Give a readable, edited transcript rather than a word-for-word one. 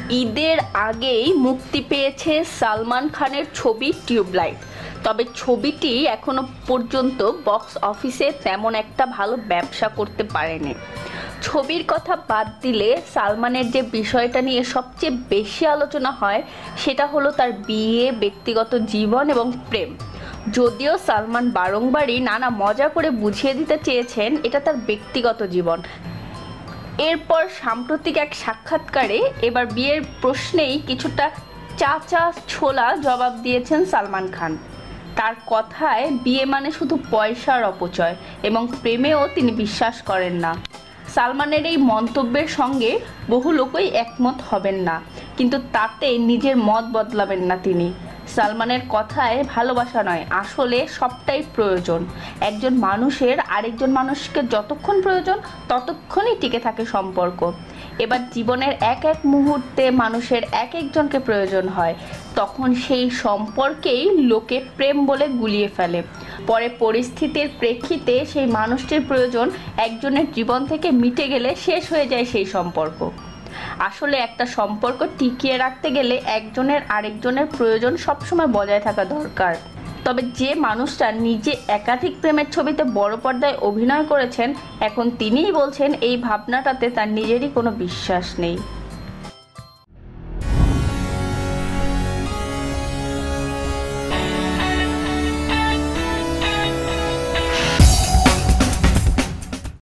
ঈদের আগেই মুক্তি পেয়েছে সালমান খানের ছবি টিউবলাইট। তবে ছবিটি এখনো পর্যন্ত বক্স অফিসে তেমন একটা ভালো ব্যবসা করতে পারেনি। ছবির কথা বাদ দিলে সালমানের যে বিষয়টা নিয়ে সবচেয়ে বেশি আলোচনা হয় সেটা হলো তার বিয়ে, ব্যক্তিগত জীবন এবং প্রেম। যদিও সালমান বারংবারই নানা মজা করে বুঝিয়ে দিতে চেয়েছেন এটা তার ব্যক্তিগত জীবন। এরপর সাম্প্রতিক এক সাক্ষাৎকারে এবার বিয়ের প্রশ্নেই কিছুটা চাচা ছোলা জবাব দিয়েছেন সালমান খান। তার কথায় বিয়ে মানে শুধু পয়সার অপচয় এবং প্রেমেও তিনি বিশ্বাস করেন না। সালমানের এই মন্তব্যের সঙ্গে বহু লোকই একমত হবেন না, কিন্তু তাতে নিজের মত বদলাবেন না তিনি। সালমানের কথায় ভালোবাসা নয়, আসলে সবটাই প্রয়োজন। একজন মানুষের আরেকজন মানুষকে যতক্ষণ প্রয়োজন ততক্ষণই টিকে থাকে সম্পর্ক। এবার জীবনের এক এক মুহূর্তে মানুষের এক একজনকে প্রয়োজন হয়, তখন সেই সম্পর্কেই লোকে প্রেম বলে গুলিয়ে ফেলে। পরে পরিস্থিতির প্রেক্ষিতে সেই মানুষটির প্রয়োজন একজনের জীবন থেকে মিটে গেলে শেষ হয়ে যায় সেই সম্পর্ক। আসলে একটা সম্পর্ক টিকিয়ে রাখতে গেলে একজনের আরেকজনের প্রয়োজন সবসময় বজায় থাকা দরকার। তবে যে মানুষটা নিজে একাধিক প্রেমের ছবিতে বড় পর্দায় অভিনয় করেছেন, এখন তিনিই বলছেন এই ভাবনাটাতে তার নিজেরই কোনো বিশ্বাস নেই।